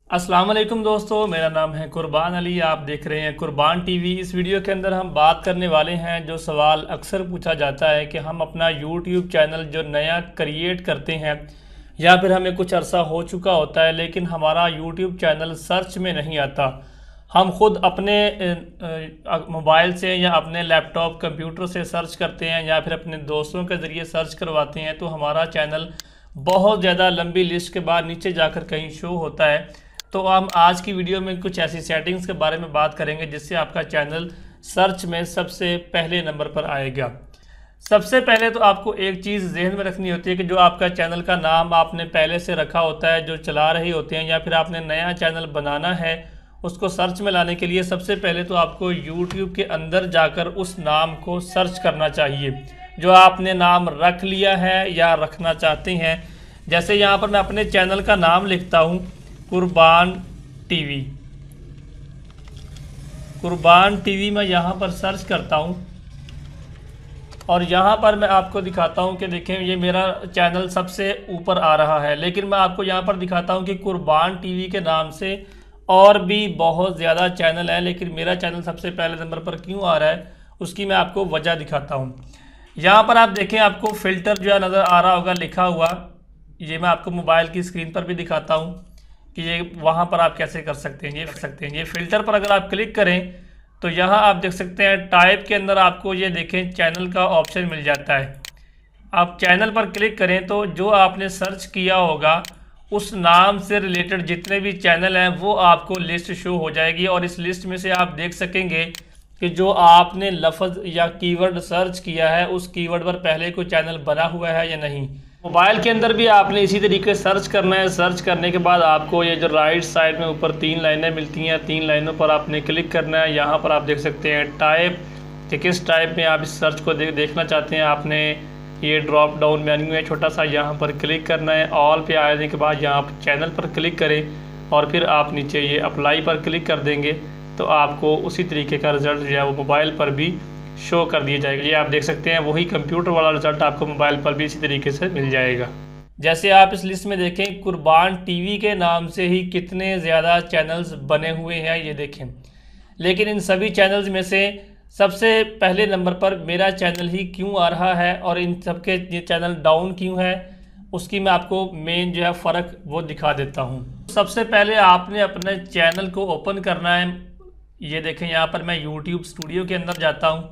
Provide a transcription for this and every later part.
अस्सलाम वालेकुम दोस्तों, मेरा नाम है कुर्बान अली। आप देख रहे हैं कुर्बान टीवी। इस वीडियो के अंदर हम बात करने वाले हैं जो सवाल अक्सर पूछा जाता है कि हम अपना यूट्यूब चैनल जो नया क्रिएट करते हैं या फिर हमें कुछ अरसा हो चुका होता है लेकिन हमारा यूट्यूब चैनल सर्च में नहीं आता। हम खुद अपने मोबाइल से या अपने लैपटॉप कंप्यूटर से सर्च करते हैं या फिर अपने दोस्तों के ज़रिए सर्च करवाते हैं तो हमारा चैनल बहुत ज़्यादा लंबी लिस्ट के बाद नीचे जाकर कहीं शो होता है। तो हम आज की वीडियो में कुछ ऐसी सेटिंग्स के बारे में बात करेंगे जिससे आपका चैनल सर्च में सबसे पहले नंबर पर आएगा। सबसे पहले तो आपको एक चीज़ जहन में रखनी होती है कि जो आपका चैनल का नाम आपने पहले से रखा होता है, जो चला रही होते हैं या फिर आपने नया चैनल बनाना है, उसको सर्च में लाने के लिए सबसे पहले तो आपको यूट्यूब के अंदर जाकर उस नाम को सर्च करना चाहिए जो आपने नाम रख लिया है या रखना चाहते हैं। जैसे यहाँ पर मैं अपने चैनल का नाम लिखता हूँ कुर्बान टीवी। कुर्बान टीवी मैं यहाँ पर सर्च करता हूँ और यहाँ पर मैं आपको दिखाता हूँ कि देखें ये मेरा चैनल सबसे ऊपर आ रहा है, लेकिन मैं आपको यहाँ पर दिखाता हूँ कि कुर्बान टीवी के नाम से और भी बहुत ज़्यादा चैनल है, लेकिन मेरा चैनल सबसे पहले नंबर पर क्यों आ रहा है उसकी मैं आपको वजह दिखाता हूँ। यहाँ पर आप देखें, आपको फ़िल्टर जो है नज़र आ रहा होगा लिखा हुआ, ये मैं आपको मोबाइल की स्क्रीन पर भी दिखाता हूँ कि ये वहाँ पर आप कैसे कर सकते हैं। ये फ़िल्टर पर अगर आप क्लिक करें तो यहाँ आप देख सकते हैं टाइप के अंदर आपको ये देखें चैनल का ऑप्शन मिल जाता है। आप चैनल पर क्लिक करें तो जो आपने सर्च किया होगा उस नाम से रिलेटेड जितने भी चैनल हैं वो आपको लिस्ट शो हो जाएगी और इस लिस्ट में से आप देख सकेंगे कि जो आपने लफ्ज़ या कीवर्ड सर्च किया है उस कीवर्ड पर पहले कोई चैनल बना हुआ है या नहीं। मोबाइल के अंदर भी आपने इसी तरीके से सर्च करना है। सर्च करने के बाद आपको ये जो राइट साइड में ऊपर 3 लाइनें मिलती हैं, 3 लाइनों पर आपने क्लिक करना है। यहाँ पर आप देख सकते हैं टाइप कि किस टाइप में आप इस सर्च को देखना चाहते हैं। आपने ये ड्रॉप डाउन मेन्यू है छोटा सा, यहाँ पर क्लिक करना है। ऑल पे आने के बाद यहाँ पर चैनल पर क्लिक करें और फिर आप नीचे ये अप्लाई पर क्लिक कर देंगे तो आपको उसी तरीके का रिज़ल्ट जो है वो मोबाइल पर भी शो कर दिया जाएगा। ये आप देख सकते हैं वही कंप्यूटर वाला रिज़ल्ट आपको मोबाइल पर भी इसी तरीके से मिल जाएगा। जैसे आप इस लिस्ट में देखें कुर्बान टीवी के नाम से ही कितने ज़्यादा चैनल्स बने हुए हैं ये देखें, लेकिन इन सभी चैनल्स में से सबसे पहले नंबर पर मेरा चैनल ही क्यों आ रहा है और इन सब के ये चैनल डाउन क्यों है उसकी मैं आपको मेन जो है फ़र्क वो दिखा देता हूँ। सबसे पहले आपने अपने चैनल को ओपन करना है। ये देखें यहाँ पर मैं यूट्यूब स्टूडियो के अंदर जाता हूँ।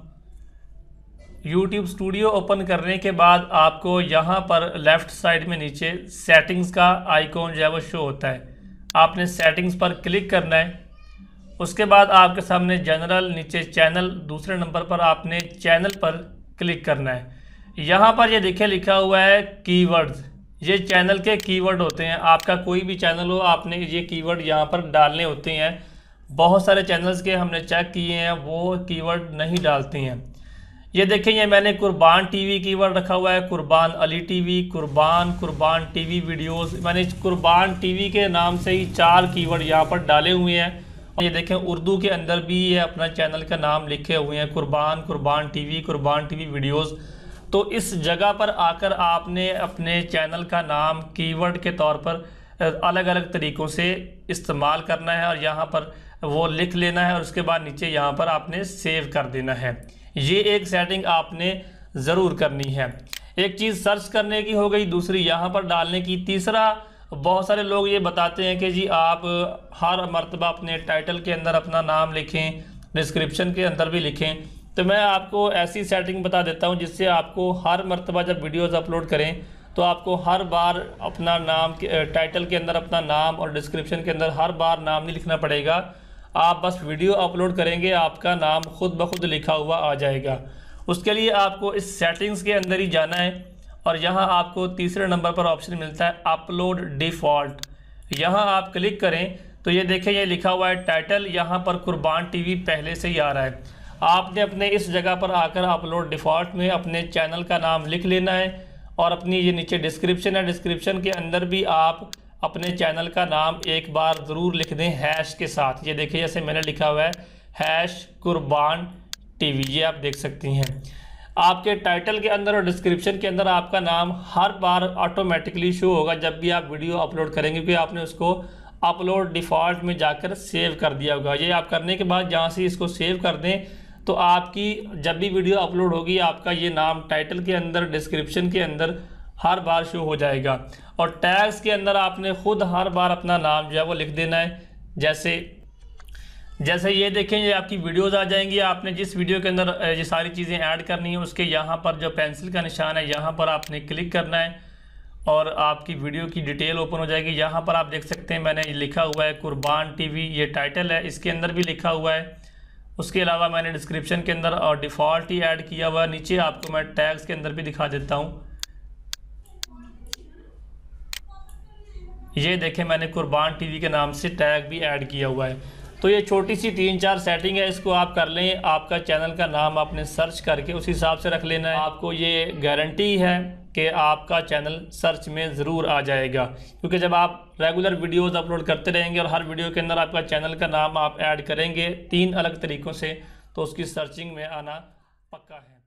यूट्यूब स्टूडियो ओपन करने के बाद आपको यहाँ पर लेफ़्ट साइड में नीचे सेटिंग्स का आइकॉन जो है वो शो होता है। आपने सेटिंग्स पर क्लिक करना है। उसके बाद आपके सामने जनरल, नीचे चैनल, दूसरे नंबर पर आपने चैनल पर क्लिक करना है। यहाँ पर ये देखिए लिखा हुआ है कीवर्ड्स। ये चैनल के कीवर्ड होते हैं। आपका कोई भी चैनल हो आपने ये कीवर्ड यहाँ पर डालने होते हैं। बहुत सारे चैनल्स के हमने चेक किए हैं वो कीवर्ड नहीं डालते हैं। ये देखें ये मैंने कुर्बान टीवी कीवर्ड रखा हुआ है, Kurban Ali TV, Kurban TV videos. मैंने कुर्बान टीवी के नाम से ही 4 कीवर्ड यहाँ पर डाले हुए हैं। और ये देखें उर्दू के अंदर भी ये अपना चैनल का नाम लिखे हुए हैं कुर्बान टीवी वीडियोस। तो इस जगह पर आकर आपने अपने चैनल का नाम कीवर्ड के तौर पर अलग अलग तरीक़ों से इस्तेमाल करना है और यहाँ पर वो लिख लेना है और उसके बाद नीचे यहाँ पर आपने सेव कर देना है। ये एक सेटिंग आपने ज़रूर करनी है। एक चीज़ सर्च करने की हो गई, दूसरी यहाँ पर डालने की, तीसरा बहुत सारे लोग ये बताते हैं कि जी आप हर मर्तबा अपने टाइटल के अंदर अपना नाम लिखें, डिस्क्रिप्शन के अंदर भी लिखें। तो मैं आपको ऐसी सेटिंग बता देता हूँ जिससे आपको हर मर्तबा जब वीडियोज़ अपलोड करें तो आपको हर बार अपना नाम टाइटल के अंदर अपना नाम और डिस्क्रिप्शन के अंदर हर बार नाम नहीं लिखना पड़ेगा। आप बस वीडियो अपलोड करेंगे आपका नाम खुद ब खुद लिखा हुआ आ जाएगा। उसके लिए आपको इस सेटिंग्स के अंदर ही जाना है और यहाँ आपको तीसरे नंबर पर ऑप्शन मिलता है अपलोड डिफ़ॉल्ट। यहाँ आप क्लिक करें तो ये देखें ये लिखा हुआ है टाइटल, यहाँ पर कुर्बान टीवी पहले से ही आ रहा है। आपने अपने इस जगह पर आकर अपलोड डिफ़ॉल्ट में अपने चैनल का नाम लिख लेना है और अपनी ये नीचे डिस्क्रिप्शन है, डिस्क्रिप्शन के अंदर भी आप अपने चैनल का नाम एक बार ज़रूर लिख दें हैश के साथ। ये देखिए जैसे मैंने लिखा हुआ है हैश कुर्बान टीवी, ये आप देख सकती हैं। आपके टाइटल के अंदर और डिस्क्रिप्शन के अंदर आपका नाम हर बार ऑटोमेटिकली शो होगा जब भी आप वीडियो अपलोड करेंगे, क्योंकि आपने उसको अपलोड डिफ़ॉल्ट में जाकर सेव कर दिया होगा। ये आप करने के बाद जहाँ से इसको सेव कर दें तो आपकी जब भी वीडियो अपलोड होगी आपका ये नाम टाइटल के अंदर, डिस्क्रिप्शन के अंदर हर बार शो हो जाएगा। और टैग्स के अंदर आपने ख़ुद हर बार अपना नाम जो है वो लिख देना है। जैसे ये देखें, ये आपकी वीडियोस आ जाएंगी। आपने जिस वीडियो के अंदर ये सारी चीज़ें ऐड करनी है उसके यहाँ पर जो पेंसिल का निशान है यहाँ पर आपने क्लिक करना है और आपकी वीडियो की डिटेल ओपन हो जाएगी। यहाँ पर आप देख सकते हैं मैंने लिखा हुआ है कुर्बान टीवी, ये टाइटल है, इसके अंदर भी लिखा हुआ है। उसके अलावा मैंने डिस्क्रिप्शन के अंदर और डिफ़ॉल्ट ही ऐड किया हुआ है। नीचे आपको मैं टैग्स के अंदर भी दिखा देता हूँ। ये देखें मैंने कुर्बान टीवी के नाम से टैग भी ऐड किया हुआ है। तो ये छोटी सी 3-4 सेटिंग है, इसको आप कर लें। आपका चैनल का नाम आपने सर्च करके उस हिसाब से रख लेना है। आपको ये गारंटी है कि आपका चैनल सर्च में ज़रूर आ जाएगा, क्योंकि जब आप रेगुलर वीडियोस अपलोड करते रहेंगे और हर वीडियो के अंदर आपका चैनल का नाम आप ऐड करेंगे 3 अलग तरीक़ों से, तो उसकी सर्चिंग में आना पक्का है।